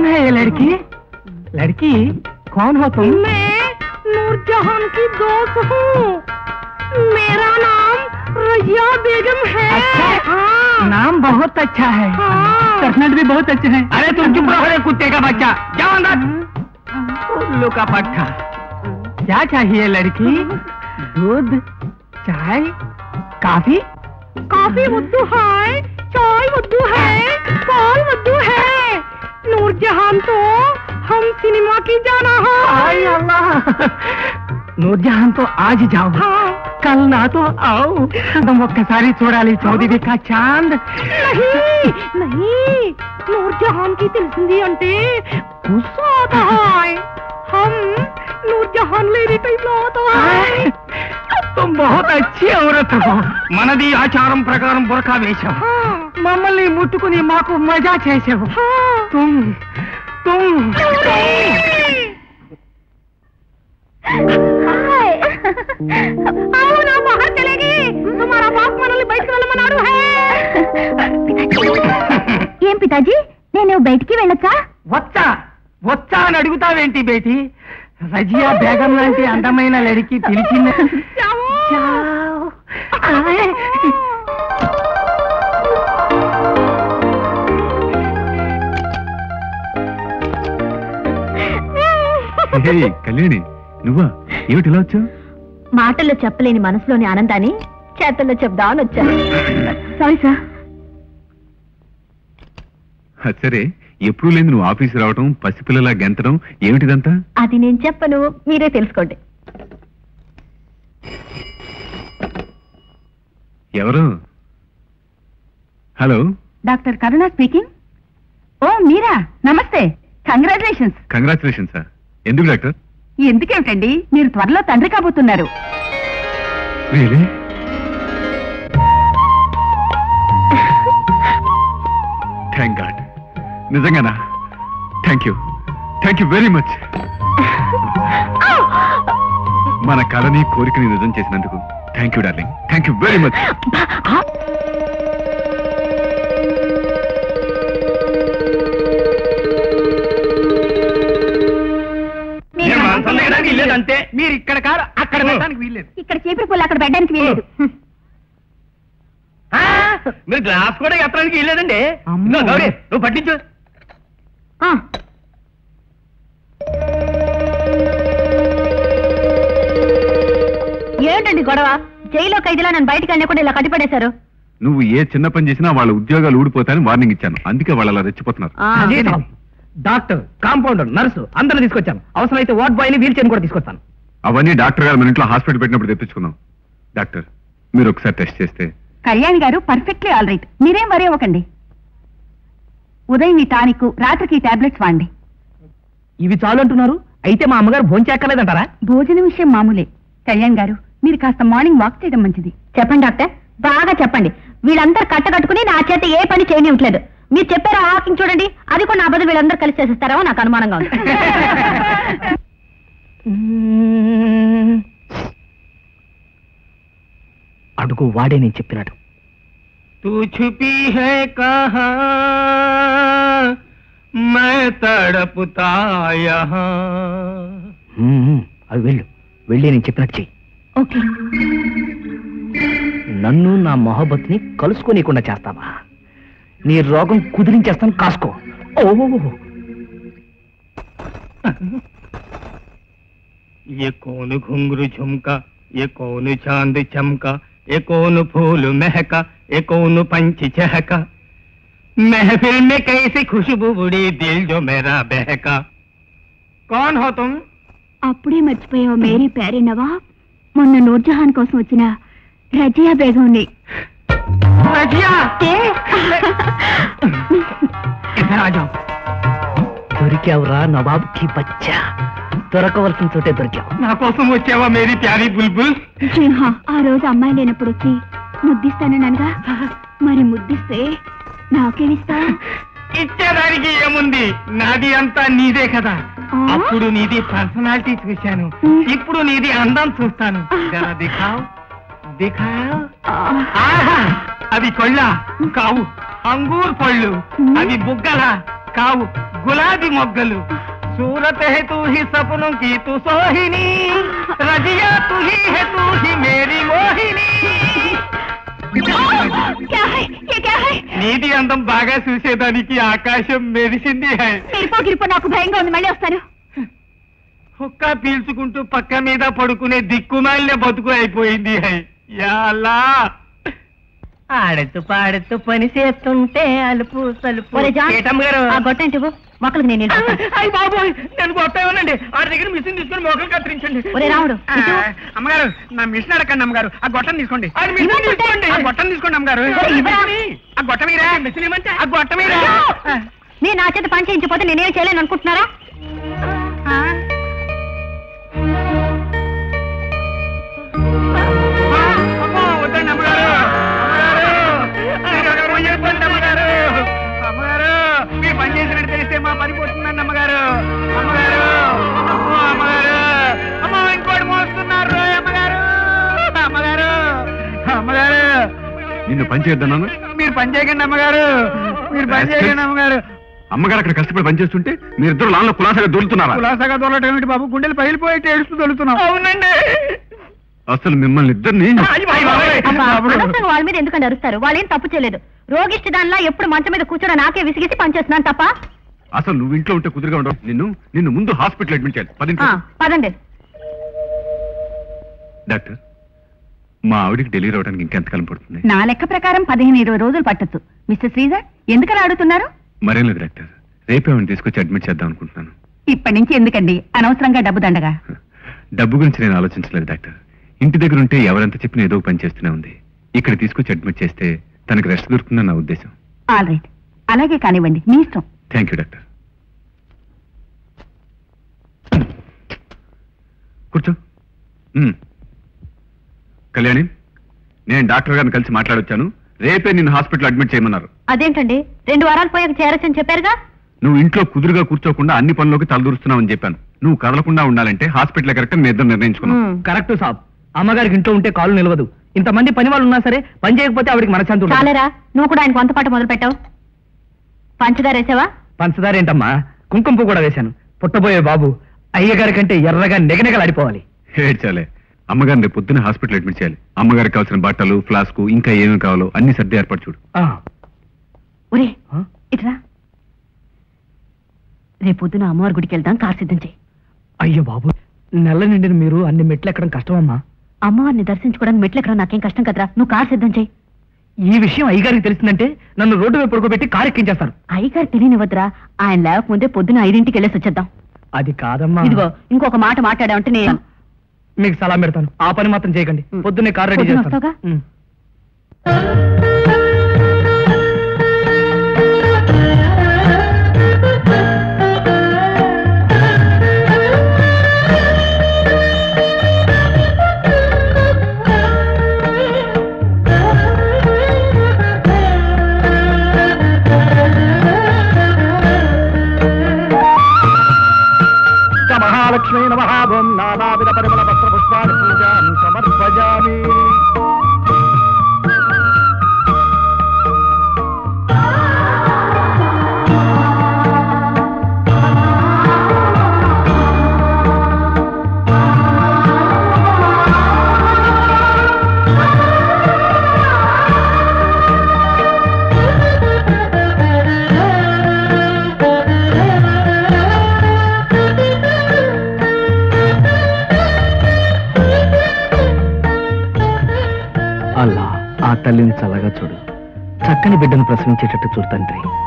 कौन है ये लड़की? लड़की कौन हो तुम? मैं नूरजहान की दोस्त हूँ। मेरा नाम रजिया बेगम है। अच्छा? हाँ। नाम बहुत अच्छा है। कर्नल भी बहुत अच्छे हैं। अरे तुम चुप रहो कुत्ते का बच्चा, जाओ अंदर। उल्लू का पट्टा। क्या चाहिए लड़की? दूध, चाय, कॉफी? कॉफी मुद्दू है, चाय मुद्दू है, पाल मुद्दू है। नूरजहान तो हम सिनेमा की जाना है। अल्लाह, नूरजहान तो आज जाओ। हाँ। कल ना तो आओ। तुम ఒక్కసారి చూడాలి చౌదరి కా చాంద్. नहीं नहीं, नूरजहान की తెలిసింది అంటే गुस्सा आता है। हम नूरजहान लेने टाइम आता है। तुम बहुत अच्छी औरत हो. మనది ఆచారం ప్రకారం బురకా వేశాం. మమ్మల్ని ముట్టుకుని మాకు మజా చేసావు. तुम आओ ना, बाहर चलेगी। तुम्हारा बाप మనల్ని బయటికి వెళ్ళమన్నాడు है। ఏం పితాజీ, నేను బయటికి వెళ్ళొచ్చా? వచ్చా అని అడుగుతావేంటి బేటీ? రజియా బేగం లాంటి అందమైన లడికి పిలిచింది. కళ్యాణి, నువ్వా? ఏమిటి ఇలా వచ్చావు? మాటల్లో చెప్పలేని మనసులోని ఆనందాన్ని చేతల్లో చెప్దామని వచ్చాను. Sorry sir. సరే, ఎప్పుడు లేదు నువ్వు ఆఫీసు రావటం, పసిపిల్లలా గెంతడం, ఏమిటిదంతా? అది నేను చెప్పను, మీరే తెలుసుకోండి. ఎవరు? Hello, doctor Karuna speaking. ఓ మీరా, నమస్తే. కంగ్రాచులేషన్స్. కంగ్రాచులేషన్స్. ఎందుకు డాక్టర్? ఎందుకేమిటండి, మీరు త్వరలో తండ్రి కాబోతున్నారు. రియలీ? Thank God. నిజంగానా? Thank you very much. మన కళని కోరికని నిజం చేసినందుకు thank you darling. Thank you very much. అంతే, మీరు ఇక్కడ కాదు అక్కడ పెట్టడానికి వీల్లేదు. ఇక్కడ చీపురు పుల్ల అక్కడ పెట్టడానికి వీల్లేదు. మీరు గ్లాస్ కూడా ఎత్తడానికి వీల్లేదండి. గౌరీ, నువ్వు పట్టించు. ఏంటండి గొడవ? జైల్లో ఖైదీలా నన్ను బయటకు వెళ్ళకుండా ఇలా కట్టిపడేశారు. నువ్వు ఏ చిన్న పని చేసినా వాళ్ళ ఉద్యోగాలు ఊడిపోతాయని వార్నింగ్ ఇచ్చాను. అందుకే వాళ్ళు అలా రెచ్చిపోతున్నారు. డాక్టర్, కాంపౌండర్, నర్సు అందరూ తీసుకొచ్చాను. అవసరమైతే వార్డ్ బాయ్ ని వీల్ చైర్ కూడా తీసుకొస్తాను. అవన్నీ డాక్టర్ గారు మన ఇంట్లో హాస్పిటల్ పెట్టినప్పుడు తెప్పించుకున్నాం. డాక్టర్, మీరు ఒకసారి టెస్ట్ చేస్తే. కళ్యాణి గారు పర్ఫెక్ట్లీ ఆల్ రైట్. మీరేం వరీ అవ్వకండి. ఉదయం ఈ టానిక్, రాత్రికి టాబ్లెట్స్ వాడండి. ఇవి చాలు అంటున్నారు. అయితే మా అమ్మగారు భోంచేక్కలేదంటారా? భోజన విషయం మామూలే. కళ్యాణ్ గారు, మీరు కాస్త మార్నింగ్ వాక్ చేయడం మంచిది. చెప్పండి డాక్టర్, బాగా చెప్పండి. వీళ్ళందరూ కట్టకట్టుకుని నా చేత ఏ పని చేయనివ్వట్లేదు. మీరు చెప్పారు ఆ వాకింగ్ చూడండి, అది కూడా నా బదులు వీళ్ళందరూ కలిసి చేసేస్తారో నాకు అనుమానంగా ఉంది. అడుగు, వాడే నేను చెప్పినాడు. తూ ఛుపీ హై కహా మై తడపుతా యహా. అవి వెళ్ళి నేను చెప్పినట్టు చెయ్యి. ఓకే. నన్ను నా మొహబ్బత్ని కలుసుకోనీయకుండా చేస్తావా? నీ రోగం కుదిరించేస్తాను, కాసుకో. ये कौन घुंघरू झुमका, ये कौन चांद चमका, ये कौन फूल महका, ये कौन पंछी चहका, महफिल में कैसी खुशबू उड़ी, दिल जो मेरा बहका. कौन हो तुम? అప్పుడే మర్చిపోయావు మేరీ ప్యారీ నవాబ్. మొన్న నూర్జహాన్ కోసం వచ్చిన రజియా బేగంని. రజియా, ఇద్దరు ఆ జాओ. దొరికావురా నవాబ్ కి బచ్చా. దొరకవలసిన చోటే దొరికావు. నా కోసం వచ్చావా మేరీ ప్యారీ బుల్బుల్? ఆ రోజు అమ్మాయి లేనప్పుడు వచ్చి ముద్దిస్తాననగా, మరి ముద్దిస్తే నాకేమిస్తా? ఇచ్చేదానికి ఏముంది, నాది అంతా నీదే కదా. అప్పుడు నీది పర్సనాలిటీ చూశాను, ఇప్పుడు నీది అందం చూస్తాను. దిఖావ్ దిఖావ్. అవి కొళ్ళ కావు, అంగూర్ పళ్ళు. అవి బుగ్గల కావు, గులాబీ మొగ్గలు. सूरत है तू ही सपनों की तू सोहिनी, रजिया तू ही है तू ही मेरी मोहिनी. నీటి అందం బాగా చూసేదానికి ఆకాశం మెరిసింది. నాకు భయంగా ఉంది, మళ్ళీ వస్తాను. ఒక్క పీల్చుకుంటూ పక్క మీద పడుకునే దిక్కుమాలిన బతుకు అయిపోయింది. యా అల్లా. ఆడుతూ పాడుతూ పని చేస్తుంటే అలుపు సలుపు. గొట్టంటి మొక్కలకు నేను అయ్యి బాబోయ్, నేను గొప్పేమోనండి. ఆడి దగ్గర మిషన్ తీసుకుని మొక్కలు కత్తిరించండి. రాముడు, అమ్మగారు నా మిషన్ అడగండి అమ్మగారు. ఆ గొట్టం తీసుకోండి. తీసుకోండి, ఆ గొట్టం తీసుకోండి అమ్మగారు. ఆ గొట్ట మీరా మిషన్ ఏమంటే ఆ గొట్ట మీరా. నేను నా చేత పని చేయించకపోతే నేనేం చేయలేను అనుకుంటున్నారా? వద్దండి అమ్మగారు. అమ్మగారు అమ్మగారు మీరు పని చేసినట్టు తెలిస్తే మా పని పోతుందండి అమ్మగారు. అమ్మగారు అమ్మగారు అమ్మ ఇంకోటి మోస్తున్నారు అమ్మగారు. అమ్మగారు అమ్మగారు నిన్ను పని చేయొద్దన్నాను. మీరు పని చేయకండి అమ్మగారు. మీరు పని చేయకండి అమ్మగారు. అమ్మగారు అక్కడ కష్టపడి పనిచేస్తుంటే మీరిద్దరు లాన్లో కులాసాగా దొరుకుతున్నారా? కులాసాగా దొరకటం ఏమిటి బాబు? గుండెలు పగిలిపోయి ఏడుస్తూ దొరుకుతున్నాం. అవునండి. అసలు మిమ్మల్ని ఇద్దరిని వాళ్ళ మీద ఎందుకంటే అరుస్తారు? వాళ్ళేం తప్పు చేయలేదు. రోగిష్టి దానిలా ఎప్పుడు మంచం మీద కూర్చొని నాకే విసిగిసి పనిచేస్తున్నాను తప్ప. అసలు నువ్వు ఇంట్లో ఉంటే కుదురుగా ఉండవు. నిన్ను ముందు హాస్పిటల్ అడ్మిట్ చేయాలి. పదండి. డాక్టర్, మా ఆవిడికి డెలివరీ అవడానికి ఇంకెంతకాలం పడుతుంది? నా లెక్క ప్రకారం 15-20 రోజులు పట్టొచ్చు. మిస్టర్ శ్రీధర్, ఎందుకలా అడుగుతున్నారు? మరేం లేదు డాక్టర్, రేపే ఆవిడని తీసుకొచ్చి అడ్మిట్ చేద్దాం అనుకుంటున్నాను. ఇప్పటి నుంచి ఎందుకండి అనవసరంగా డబ్బు దండగా? డబ్బు గురించి నేను ఆలోచించలేదు డాక్టర్. ఇంటి దగ్గర ఉంటే ఎవరంతా చెప్పినా ఏదో పని చేస్తూనే ఉంది. ఇక్కడ తీసుకొచ్చి అడ్మిట్ చేస్తే తనకు రెస్ట్ దొరుకుతుందని నా ఉద్దేశం. ఆల్ రైట్, అలాగే కానివ్వండి, మీ ఇష్టం. Thank you doctor. కూర్చో. కళ్యాణి, నేను డాక్టర్ గారిని కలిసి మాట్లాడొచ్చాను. రేపే నిన్ను హాస్పిటల్ అడ్మిట్ చేయమన్నారు. అదేంటండి, 2 వారాలు పోయాక చేరొచ్చని చెప్పారుగా? నువ్వు ఇంట్లో కుదురుగా కూర్చోకుండా అన్ని పనుల్లోకి తలదూరుస్తున్నావని చెప్పాను. నువ్వు కదలకుండా ఉండాలంటే హాస్పిటల్ కరెక్ట్ మీ ఇద్దరు నిర్ణయించుకున్నావు. కరెక్ట్ సాబ్. అమ్మగారికి ఇంట్లో ఉంటే కాలు నిలవదు. ఇంతమంది పని వాళ్ళు ఉన్నా సరే పని చేయకపోతే ఆవిడికి మనశాంతి. చాలేరా, నువ్వు కూడా ఆయన కొంతపాటు మొదలు పెట్టావు. పంచదార వేసావా? పంచదార ఏంటమ్మా, కుంకుమ పువ్వు కూడా వేశాను. పుట్టబోయే బాబు అయ్యగారి కంటే ఎర్రగా నెగనెగలాడిపోవాలి. ఏడ్చాలే. అమ్మగారిని రేపు పొద్దున్న హాస్పిటల్ అడ్మిట్ చేయాలి. అమ్మగారికి కావాల్సిన బట్టలు, ఫ్లాస్కు, ఇంకా ఏమేమి కావాలో అన్ని సర్ది ఏర్పాటు చూడు. ఒరే ఇట్రా, రేపు పొద్దున అమ్మవారి గుడికి వెళ్దాం. కార్ సిద్ధం చేయి. అయ్యో బాబు, నెల నిండిన మీరు అన్ని మెట్లు ఎక్కడం కష్టమమ్మా. అమ్మవారిని దర్శించుకోవడానికి మెట్లు ఎక్కడం నాకేం కష్టం కదరా. నువ్వు కార్ సిద్ధం చేయి. ఈ విషయం అయ్యగారికి తెలిసిందంటే నన్ను రోడ్డు మీద పడుకోబెట్టి కారు ఎక్కించేస్తారు. అయ్యగారు తెలియనివద్దురా, ఆయన లేకపోతే పొద్దున 5ంటికి వెళ్ళేసి వచ్చేద్దాం. అది కాదమ్మా. ఇదిగో ఇంకొక మాట మాట్లాడామంటే నేను మీకు సలాం పెడతాను. ఆ పని మాత్రం చేయకండి. పొద్దున్నే కారు రెడీ చేస్తాను. మహాలక్ష్మీ నమః. ఓం నానావిధ పరిమళ వస్త్ర పుష్పాణి పూజాం సమర్పయామి. అల్లా, ఆ తల్లిని చల్లగా చూడు. చక్కని బిడ్డను ప్రసవించేటట్టు చూడు తండ్రి.